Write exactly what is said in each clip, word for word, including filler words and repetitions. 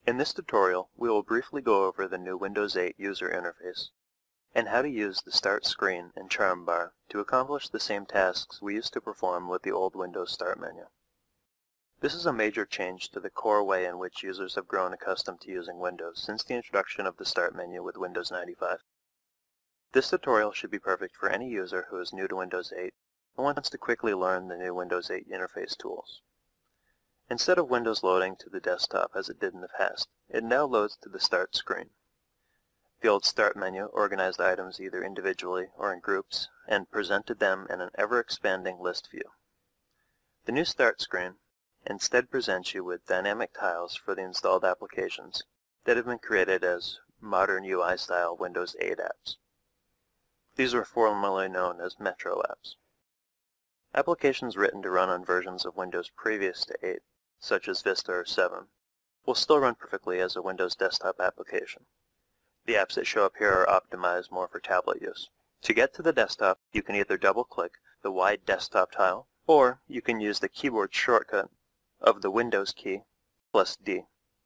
In this tutorial, we will briefly go over the new Windows eight user interface and how to use the Start screen and Charm bar to accomplish the same tasks we used to perform with the old Windows Start menu. This is a major change to the core way in which users have grown accustomed to using Windows since the introduction of the Start menu with Windows ninety-five. This tutorial should be perfect for any user who is new to Windows eight and wants to quickly learn the new Windows eight interface tools. Instead of Windows loading to the desktop as it did in the past, it now loads to the Start screen. The old Start menu organized items either individually or in groups and presented them in an ever-expanding list view. The new Start screen instead presents you with dynamic tiles for the installed applications that have been created as modern U I-style Windows eight apps. These were formerly known as Metro apps. Applications written to run on versions of Windows previous to eight, such as Vista or seven, will still run perfectly as a Windows desktop application. The apps that show up here are optimized more for tablet use. To get to the desktop, you can either double-click the wide desktop tile, or you can use the keyboard shortcut of the Windows key plus D.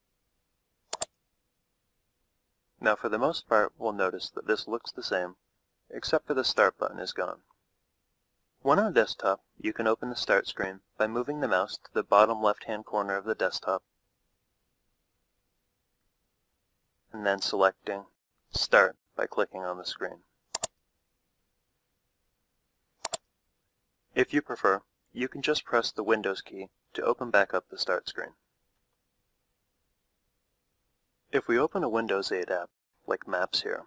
Now for the most part, we'll notice that this looks the same, except for the Start button is gone. When on a desktop, you can open the Start screen by moving the mouse to the bottom left-hand corner of the desktop and then selecting Start by clicking on the screen. If you prefer, you can just press the Windows key to open back up the Start screen. If we open a Windows eight app, like Maps here,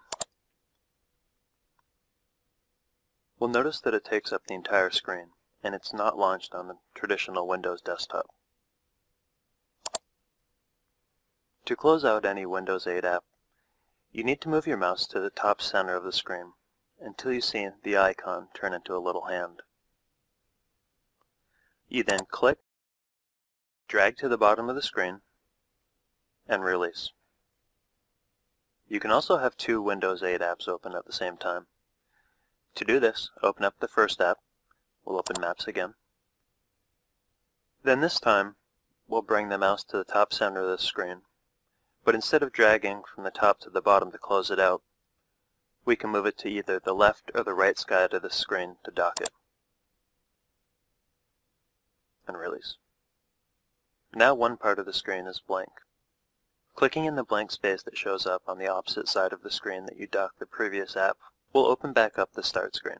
we'll notice that it takes up the entire screen, and it's not launched on the traditional Windows desktop. To close out any Windows eight app, you need to move your mouse to the top center of the screen until you see the icon turn into a little hand. You then click, drag to the bottom of the screen, and release. You can also have two Windows eight apps open at the same time. To do this, open up the first app. We'll open Maps again. Then this time, we'll bring the mouse to the top center of the screen. But instead of dragging from the top to the bottom to close it out, we can move it to either the left or the right side of the screen to dock it. And release. Now one part of the screen is blank. Clicking in the blank space that shows up on the opposite side of the screen that you docked the previous app will open back up the Start screen.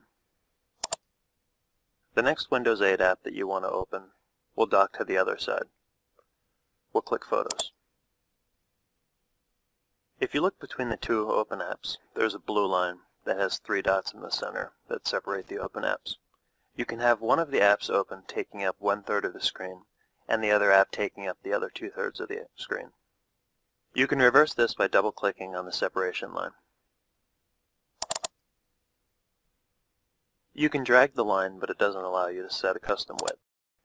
The next Windows eight app that you want to open will dock to the other side. We'll click Photos. If you look between the two open apps, there's a blue line that has three dots in the center that separate the open apps. You can have one of the apps open taking up one-third of the screen, and the other app taking up the other two-thirds of the screen. You can reverse this by double-clicking on the separation line. You can drag the line, but it doesn't allow you to set a custom width.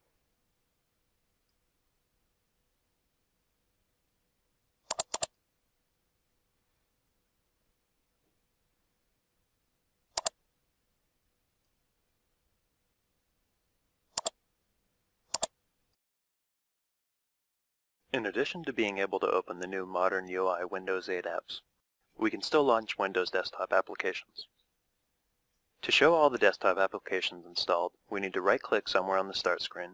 In addition to being able to open the new modern U I Windows eight apps, we can still launch Windows desktop applications. To show all the desktop applications installed, we need to right-click somewhere on the Start screen.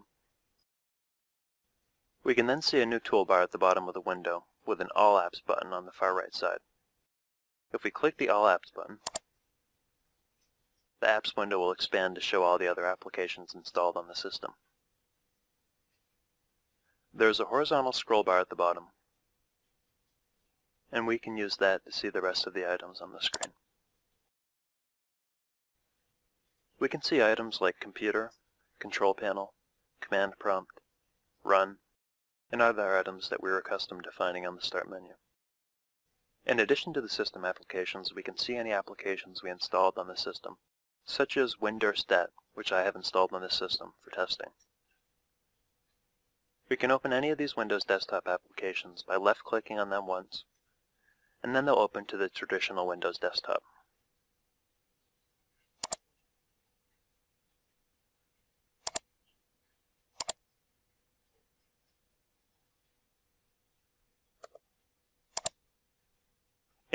We can then see a new toolbar at the bottom of the window with an All Apps button on the far right side. If we click the All Apps button, the Apps window will expand to show all the other applications installed on the system. There is a horizontal scroll bar at the bottom, and we can use that to see the rest of the items on the screen. We can see items like Computer, Control Panel, Command Prompt, Run, and other items that we're accustomed to finding on the Start menu. In addition to the system applications, we can see any applications we installed on the system, such as WinDirStat, which I have installed on this system for testing. We can open any of these Windows desktop applications by left-clicking on them once, and then they'll open to the traditional Windows desktop.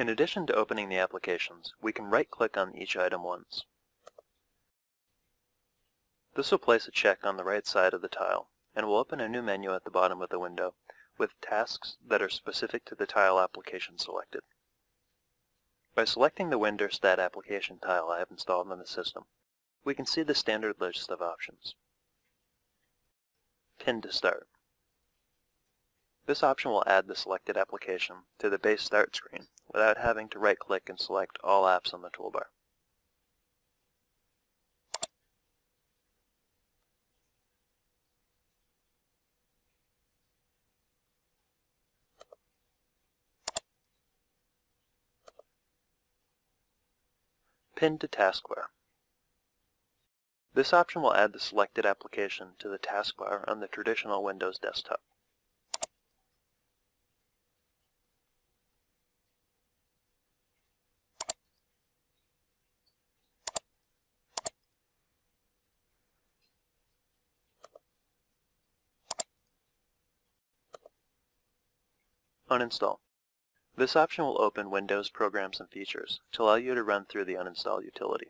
In addition to opening the applications, we can right-click on each item once. This will place a check on the right side of the tile, and will open a new menu at the bottom of the window with tasks that are specific to the tile application selected. By selecting the WinDirStat application tile I have installed on the system, we can see the standard list of options. Pin to start. This option will add the selected application to the base start screen without having to right-click and select all apps on the toolbar. Pin to taskbar. This option will add the selected application to the taskbar on the traditional Windows desktop. Uninstall. This option will open Windows Programs and Features to allow you to run through the uninstall utility.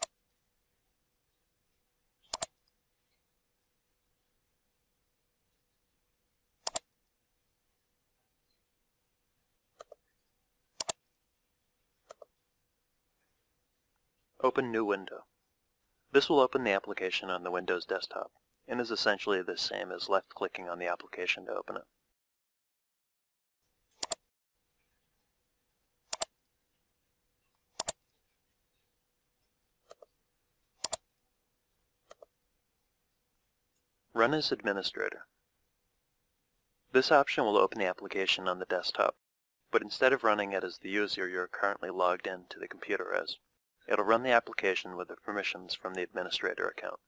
Open New Window. This will open the application on the Windows desktop and is essentially the same as left-clicking on the application to open it. Run as administrator. This option will open the application on the desktop, but instead of running it as the user you're currently logged in to the computer as, it'll run the application with the permissions from the administrator account.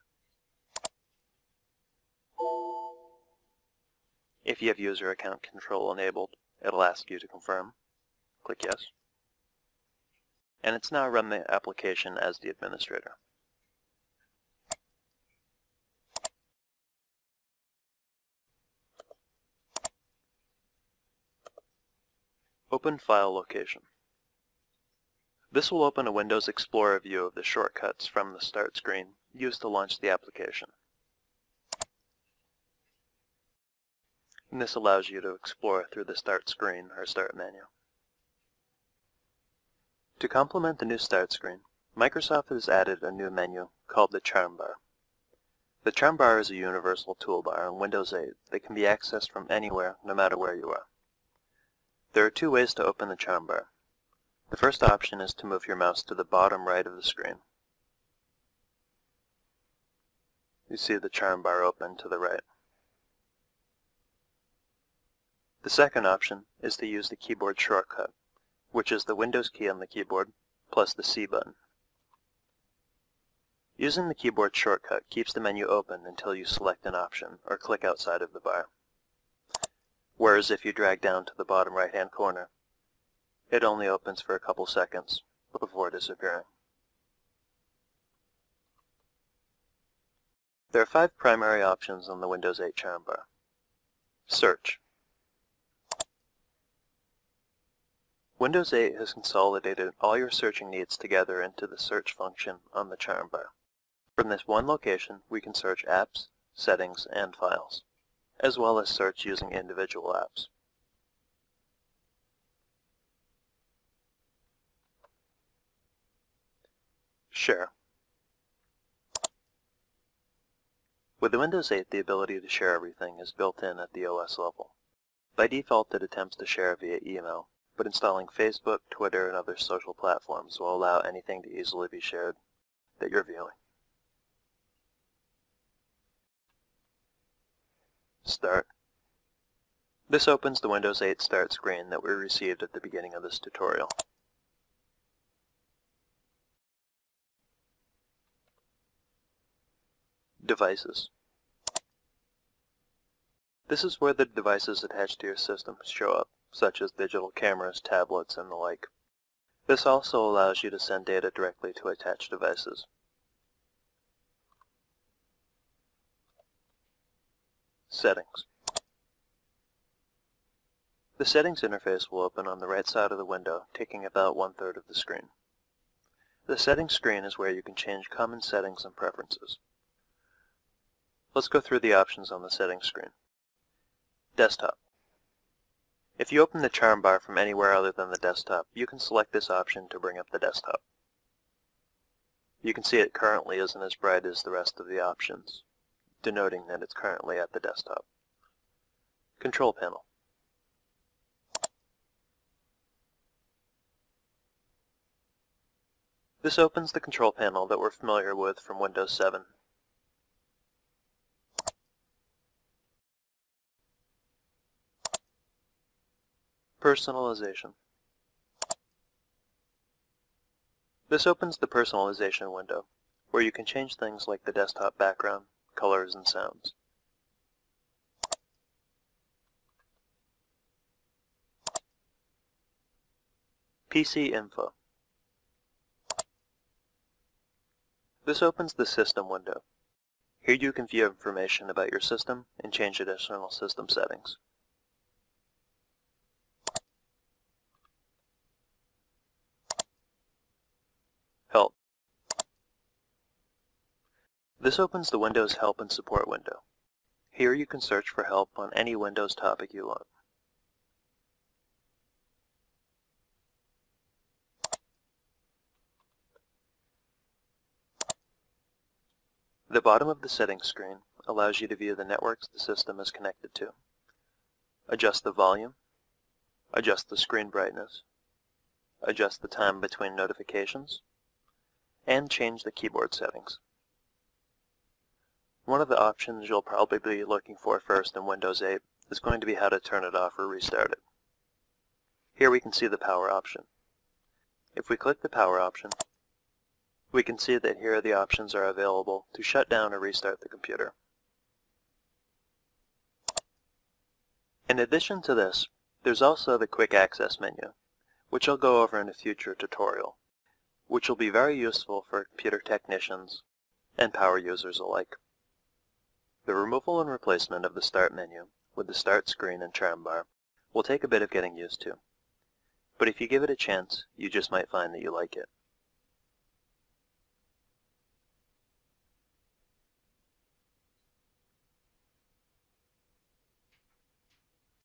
If you have user account control enabled, it'll ask you to confirm. Click yes. And it's now run the application as the administrator. Open File Location. This will open a Windows Explorer view of the shortcuts from the Start screen used to launch the application. And this allows you to explore through the Start screen or Start menu. To complement the new Start screen, Microsoft has added a new menu called the Charm Bar. The Charm Bar is a universal toolbar on Windows eight that can be accessed from anywhere, no matter where you are. There are two ways to open the Charm Bar. The first option is to move your mouse to the bottom right of the screen. You see the Charm Bar open to the right. The second option is to use the keyboard shortcut, which is the Windows key on the keyboard plus the C button. Using the keyboard shortcut keeps the menu open until you select an option or click outside of the bar. Whereas if you drag down to the bottom right-hand corner, it only opens for a couple seconds before disappearing. There are five primary options on the Windows eight Charm Bar. Search. Windows eight has consolidated all your searching needs together into the search function on the Charm Bar. From this one location, we can search apps, settings, and files, as well as search using individual apps. Share. With the Windows eight, the ability to share everything is built in at the O S level. By default, it attempts to share via email, but installing Facebook, Twitter, and other social platforms will allow anything to easily be shared that you're viewing. Start. This opens the Windows eight Start screen that we received at the beginning of this tutorial. Devices. This is where the devices attached to your system show up, such as digital cameras, tablets, and the like. This also allows you to send data directly to attached devices. Settings. The settings interface will open on the right side of the window, taking about one-third of the screen. The settings screen is where you can change common settings and preferences. Let's go through the options on the settings screen. Desktop. If you open the charm bar from anywhere other than the desktop, you can select this option to bring up the desktop. You can see it currently isn't as bright as the rest of the options, denoting that it's currently at the desktop. Control panel. This opens the control panel that we're familiar with from Windows seven. Personalization. This opens the personalization window, where you can change things like the desktop background, colors, and sounds. P C info. This opens the system window. Here you can view information about your system and change additional system settings. Help. This opens the Windows Help and Support window. Here you can search for help on any Windows topic you want. The bottom of the settings screen allows you to view the networks the system is connected to, adjust the volume, adjust the screen brightness, adjust the time between notifications, and change the keyboard settings. One of the options you'll probably be looking for first in Windows eight is going to be how to turn it off or restart it. Here we can see the power option. If we click the power option, we can see that here the options are available to shut down or restart the computer. In addition to this, there's also the Quick Access menu, which I'll go over in a future tutorial, which will be very useful for computer technicians and power users alike. The removal and replacement of the Start menu with the Start screen and charm bar will take a bit of getting used to, but if you give it a chance, you just might find that you like it.